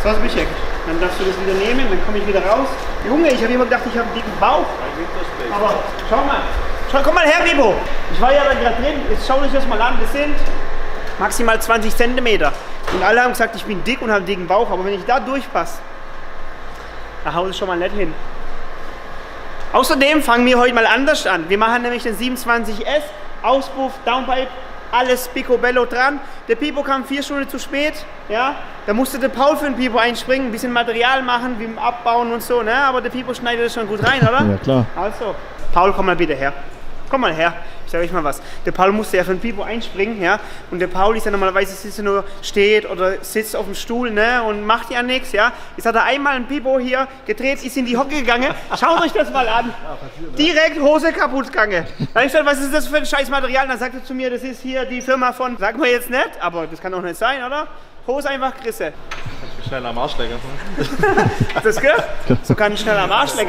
So, Zbyszek, dann darfst du das wieder nehmen, dann komme ich wieder raus. Junge, ich habe immer gedacht, ich habe einen dicken Bauch. Aber schau mal. Komm mal her, Bibo. Ich war ja da gerade drin. Jetzt schau dich das mal an. Das sind maximal 20 cm. Und alle haben gesagt, ich bin dick und habe einen dicken Bauch. Aber wenn ich da durchpasse, da haut es schon mal nicht hin. Außerdem fangen wir heute mal anders an. Wir machen nämlich den 27S, Auspuff, Downpipe, alles picobello dran. Der Pipo kam 4 Stunden zu spät. Ja? Da musste der Paul für den Pipo einspringen, ein bisschen Material machen, wie abbauen und so. Ne? Aber der Pipo schneidet das schon gut rein, oder? Ja, klar. Also, Paul, komm mal bitte her. Komm mal her, ich sage euch mal was. Der Paul musste ja für den Pipo einspringen, ja. Und der Paul ist ja normalerweise sitzt nur steht oder sitzt auf dem Stuhl, ne, und macht ja nichts, ja. Jetzt hat er einmal einen Pipo hier gedreht, ist in die Hocke gegangen. Schaut euch das mal an. Direkt Hose kaputt gegangen. Dann habe ich gesagt, was ist das für ein scheiß Material? Und dann sagt er zu mir, das ist hier die Firma von, sagen wir jetzt nicht, aber das kann doch nicht sein, oder? Hose einfach Grisse. Schnell am Arsch lecken. Hast du das gehört? So kann ich schnell am Arsch lecken.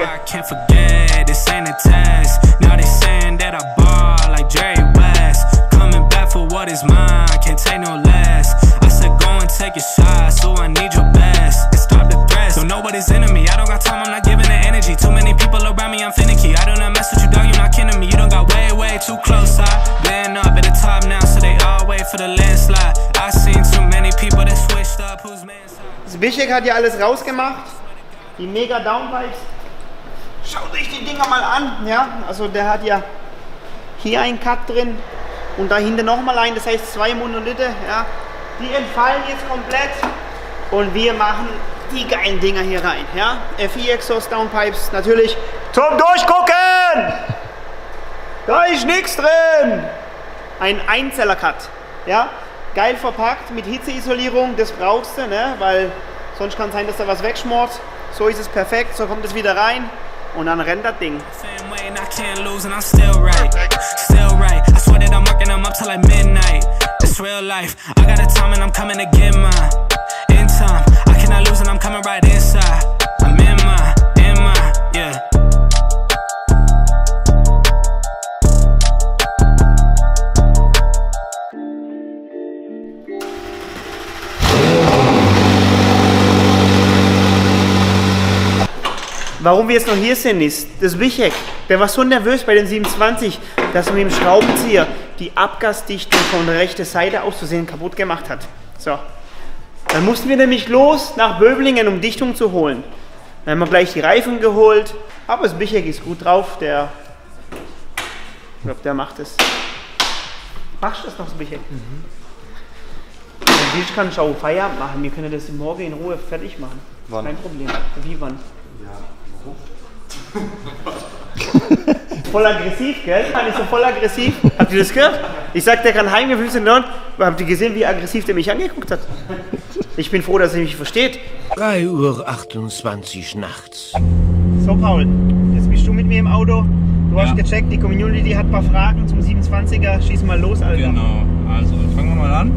That I ball like Jerry West, coming back for what is mine, can't take no less. I said go and take a shot, so I need your best. And stop the threats, so nobody's into me. I don't got time, I'm not giving the energy. Too many people around me, I'm finicky. I do not mess with you, dog, you're not kidding me. You don't got way too close. I've been up at the top now, so they all wait for the landslide. I seen too many people that switched up, who's man's side. Zbyszek hat ja alles rausgemacht, die mega Downpipes. Schaut euch die Dinger mal an, ja, also der hat ja hier einen Cut drin und dahinter nochmal ein, das heißt 2 Monolithe, ja. Die entfallen jetzt komplett und wir machen die geilen Dinger hier rein, ja. FI Exhaust Downpipes, natürlich zum Durchgucken! Da ist nichts drin! Ein Einzeller-Cut, ja. Geil verpackt mit Hitzeisolierung, das brauchst du, ne, weil sonst kann es sein, dass da was wegschmort. So ist es perfekt, so kommt es wieder rein. Und dann rennt das Ding. Warum wir jetzt noch hier sind, ist das Zbyszek. Der war so nervös bei den 27, dass er mit dem Schraubenzieher die Abgasdichtung von der rechten Seite aus zu sehen kaputt gemacht hat. So. Dann mussten wir nämlich los nach Böblingen, um Dichtung zu holen. Dann haben wir gleich die Reifen geholt. Aber Zbyszek ist gut drauf. Ich glaube, der macht es. Machst du das noch, Zbyszek? Ich kann auch Feierabend machen. Wir können das morgen in Ruhe fertig machen. Wann? Kein Problem. Wie wann? Voll aggressiv, gell? Kann ich so voll aggressiv? Habt ihr das gehört? Ich sag, der kann heimgehen, habt ihr gesehen, wie aggressiv der mich angeguckt hat? Ich bin froh, dass er mich versteht. 3:28 Uhr nachts. So, Paul, jetzt bist du mit mir im Auto. Du hast gecheckt, die Community hat ein paar Fragen zum 27er. Schieß mal los, Alter. Genau, also fangen wir mal an.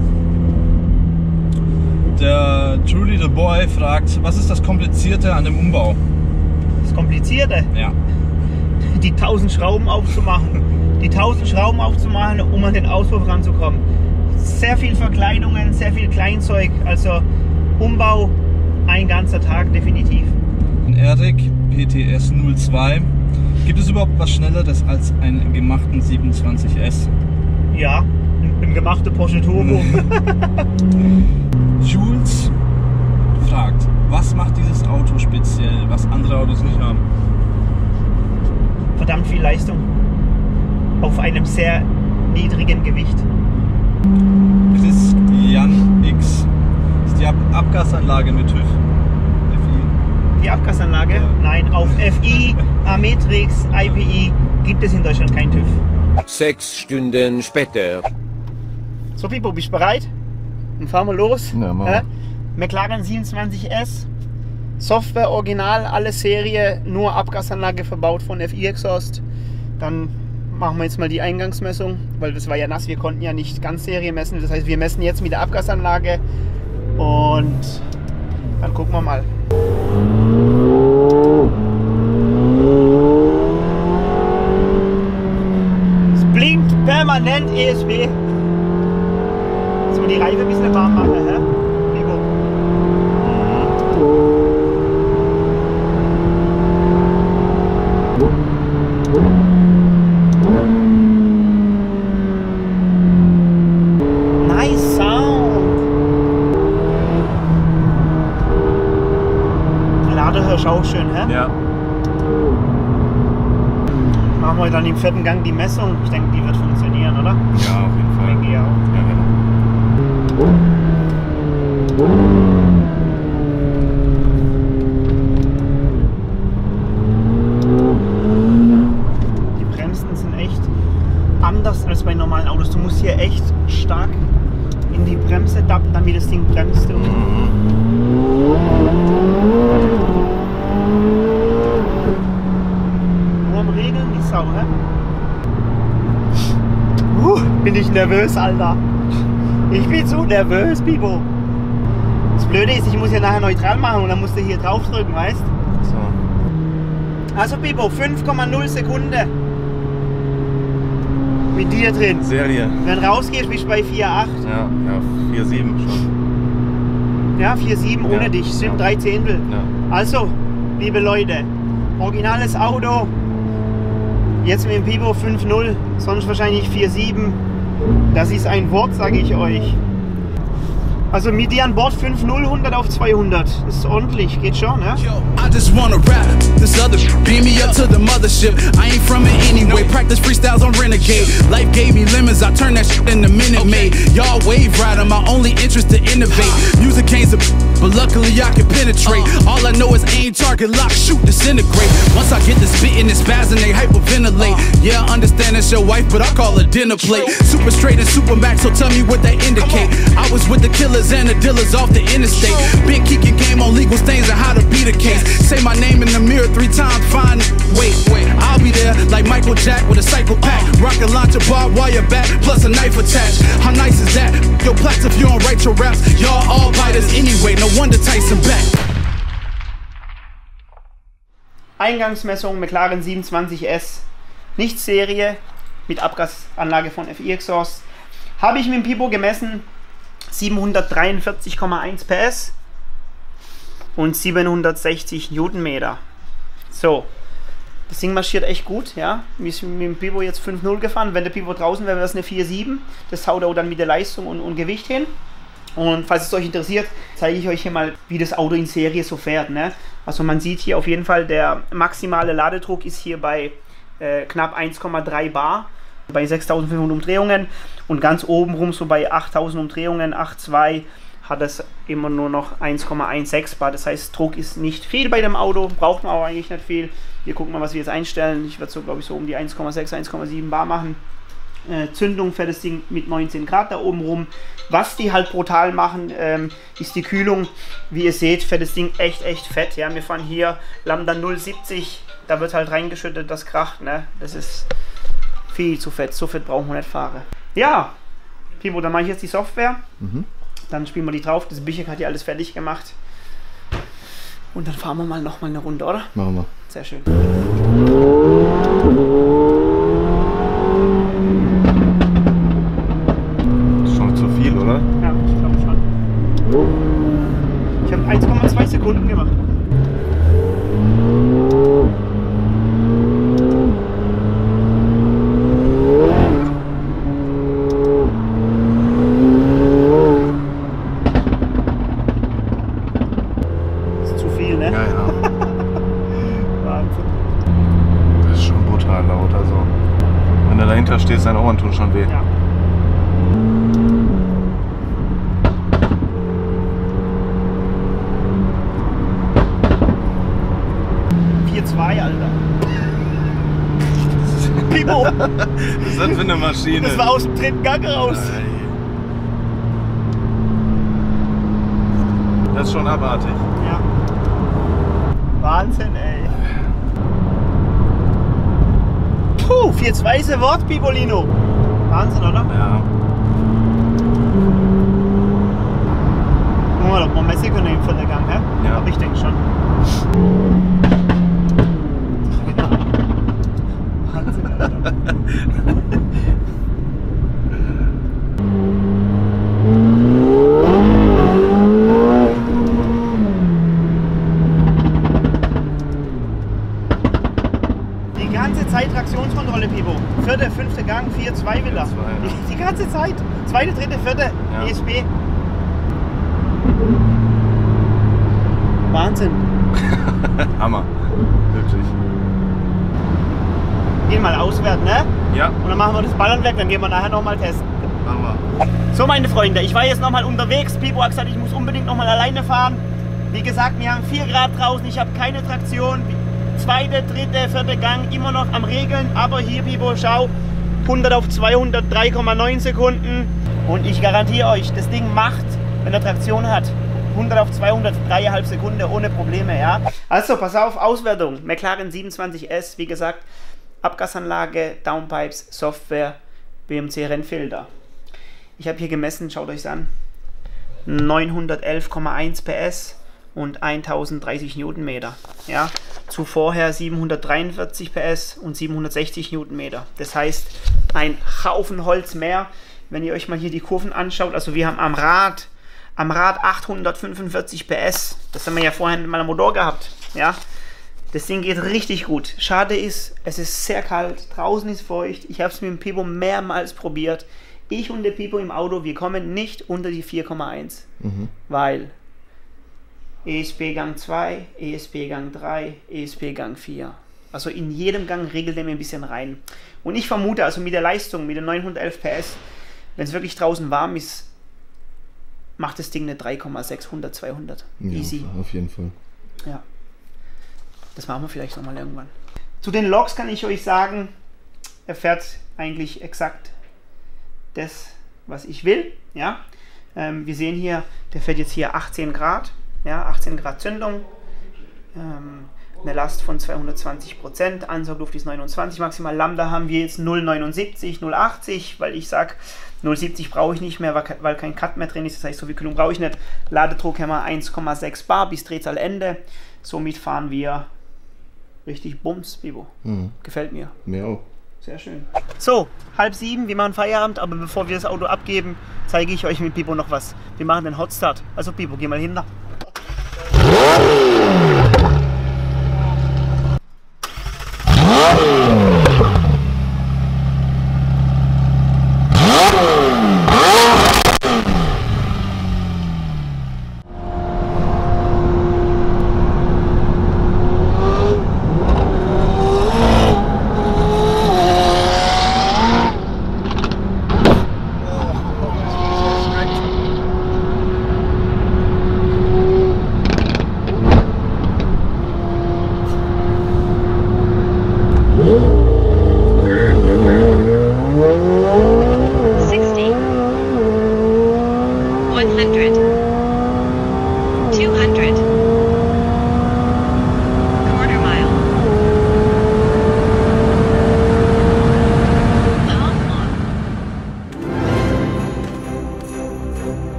Der Truly the Boy fragt, was ist das Komplizierte an dem Umbau? Das Komplizierte? Ja. Die 1000 Schrauben aufzumachen. Die 1000 Schrauben aufzumachen, um an den Auspuff ranzukommen. Sehr viel Verkleidungen, sehr viel Kleinzeug. Also Umbau, ein ganzer Tag definitiv. Erik, PTS 02. Gibt es überhaupt was Schnelleres als einen gemachten 27S? Ja, ein gemachter Porsche Turbo. Jules fragt, was macht dieses Auto speziell, was andere Autos nicht haben? Verdammt viel Leistung. Auf einem sehr niedrigen Gewicht. Christian X. Ist die Abgasanlage mit TÜV? FI? Die Abgasanlage? Ja. Nein, auf FI, Ametrix, IPI gibt es in Deutschland kein TÜV. 6 Stunden später. So, Pipo, bist du bereit? Dann fahren wir los. Ja, mal. McLaren 27S, Software original, alle Serie, nur Abgasanlage verbaut von FI Exhaust. Dann machen wir jetzt mal die Eingangsmessung, weil das war ja nass, wir konnten ja nicht ganz Serie messen. Das heißt, wir messen jetzt mit der Abgasanlage und dann gucken wir mal. Es blinkt permanent ESP. So, die Reife ein bisschen warm machen, hä? Vorderhirsch auch schön, hä? Ja. Machen wir dann im 4. Gang die Messung. Ich denke, die wird funktionieren, oder? Ja, auf jeden Fall. Denke ich auch. Die Bremsen sind echt anders als bei normalen Autos. Du musst hier echt stark in die Bremse tappen, damit das Ding bremst. Nur am Regeln die Sau, hä? Bin ich nervös, Alter. Ich bin so nervös, Bibo. Das Blöde ist, ich muss ja nachher neutral machen und dann musst du hier drauf drücken, weißt du? So. Also Bibo, 5,0 Sekunden. Mit dir drin. Serie. Wenn du rausgehst, bist du bei 4,8. Ja, 4,7 schon. Ja, 4,7 ohne Ja, dich. Sind ja. 3 Zehntel. Ja. Also, liebe Leute, originales Auto. Jetzt mit dem Bibo 5,0, sonst wahrscheinlich 4,7. Das ist ein Wort, sage ich euch. Also mit dir an Bord 5,0, 100 auf 200. Das ist ordentlich, geht schon, ne? Yo, I just wanna rap. This other beam me up to the mothership. I ain't from it anyway. Practice freestyles on Renegade. Life gave me lemons. I turned that shit into Minute Maid. Y'all wave rider. My only interest to innovate. Music can't but luckily I can penetrate. All I know is aim, target, lock, shoot, disintegrate. Once I get the spitting and spazzing, they hyperventilate. Yeah, I understand that's your wife, but I call her dinner plate. Super straight and super max, so tell me what they indicate. I was with the killers and the dealers off the interstate. Big kicking game on legal stains and how to beat a case. Say my name in the mirror 3 times, fine. Wait, I'll be there like Michael Jack with a cycle pack. Rocket launcher, barbed wire back, plus a knife attached. How nice is that? Yo, Platts, if you don't write your raps, y'all all biters anyway. No wonder Tyson back. Eingangsmessung McLaren 27S. Nicht Serie, mit Abgasanlage von FI Exhaust. Habe ich mit dem Bibo gemessen. 743,1 PS und 760 Newtonmeter. So, das Ding marschiert echt gut, ja. Wir sind mit dem Bibo jetzt 5,0 gefahren. Wenn der Bibo draußen wäre, wäre es eine 4,7. Das haut auch dann mit der Leistung und Gewicht hin. Und falls es euch interessiert, zeige ich euch hier mal, wie das Auto in Serie so fährt, ne? Also man sieht hier auf jeden Fall, der maximale Ladedruck ist hier bei knapp 1,3 Bar. Bei 6500 Umdrehungen und ganz oben rum so bei 8000 Umdrehungen, 8,2 hat es immer nur noch 1,16 Bar. Das heißt, Druck ist nicht viel bei dem Auto, braucht man auch eigentlich nicht viel. Hier gucken wir, was wir jetzt einstellen. Ich werde so, glaube ich, so um die 1,6, 1,7 Bar machen. Zündung für das Ding mit 19 Grad da oben rum. Was die halt brutal machen, ist die Kühlung. Wie ihr seht, für das Ding echt fett. Ja, wir fahren hier Lambda 070, da wird halt reingeschüttet, das kracht, ne? Das ist viel zu fett, so fett brauchen wir nicht fahren. Ja, Bibo, dann mache ich jetzt die Software. Dann spielen wir die drauf. Das Bichek hat hier alles fertig gemacht. Und dann fahren wir mal noch mal eine Runde, oder? Machen wir. Sehr schön. Das ist schon zu viel, oder? Ja, ich glaube schon. Ich habe 1,2 Sekunden gemacht. Stehst, deine Ohren tun schon weh. Ja. Alter. Bibo! Was ist das für eine Maschine? Das war aus dem 3. Gang raus. Das ist schon abartig. Ja. Wahnsinn, ey. Puh, 4,2 ist ein Wort, Bibolino. Wahnsinn, oder? Ja. Guck mal, ob wir messen können im 4. Gang, hä? Ja. Aber ich denke schon. Wahnsinn, Alter. Die ganze Zeit Traktionskontrolle, Pipo. 4., 5. Gang, 4,2 will er. 4,2, ja. Die ganze Zeit. 2., 3., 4. Ja. ESP. Wahnsinn. Hammer. Wirklich. Gehen mal auswerten, ne? Ja. Und dann machen wir das Ballern weg, dann gehen wir nachher nochmal testen. Machen wir. So, meine Freunde, ich war jetzt nochmal unterwegs. Pipo hat gesagt, ich muss unbedingt nochmal alleine fahren. Wie gesagt, wir haben 4 Grad draußen, ich habe keine Traktion. 2., 3., 4. Gang, immer noch am Regeln. Aber hier, Pipo, schau, 100 auf 200, 3,9 Sekunden. Und ich garantiere euch, das Ding macht, wenn er Traktion hat, 100 auf 200, 3,5 Sekunden ohne Probleme, ja. Also, pass auf, Auswertung. McLaren 27S, wie gesagt, Abgasanlage, Downpipes, Software, BMC Rennfilter. Ich habe hier gemessen, schaut euch an, 911,1 PS und 1030 Newtonmeter. Ja, zuvorher 743 PS und 760 Newtonmeter. Das heißt, ein Haufen Holz mehr. Wenn ihr euch mal hier die Kurven anschaut, also wir haben am Rad 845 PS. Das haben wir ja vorhin mit meinem Motor gehabt. Ja, das Ding geht richtig gut. Schade ist, es ist sehr kalt, draußen ist feucht. Ich habe es mit dem Pipo mehrmals probiert. Ich und der Pipo im Auto, wir kommen nicht unter die 4,1. Weil ESP Gang 2, ESP Gang 3, ESP Gang 4. Also in jedem Gang regelt er mir ein bisschen rein. Und ich vermute, also mit der Leistung, mit den 911 PS, wenn es wirklich draußen warm ist, macht das Ding eine 3,6, 100, 200. Ja, easy. Auf jeden Fall. Ja. Das machen wir vielleicht nochmal irgendwann. Zu den Loks kann ich euch sagen, er fährt eigentlich exakt das, was ich will. Ja? Wir sehen hier, der fährt jetzt hier 18 Grad. Ja, 18 Grad Zündung. Eine Last von 220%. Ansaugluft ist 29 maximal. Lambda haben wir jetzt 0,79, 0,80, weil ich sage, 0,70 brauche ich nicht mehr, weil kein Cut mehr drin ist. Das heißt, so viel Kühlung brauche ich nicht. Ladedruck haben wir 1,6 Bar bis Drehzahlende. Somit fahren wir richtig Bums, Bibo. Gefällt mir. Mir auch. Sehr schön. So, 6:30, wir machen Feierabend, aber bevor wir das Auto abgeben, zeige ich euch mit Pipo noch was. Wir machen den Hotstart. Also Pipo, geh mal hinter.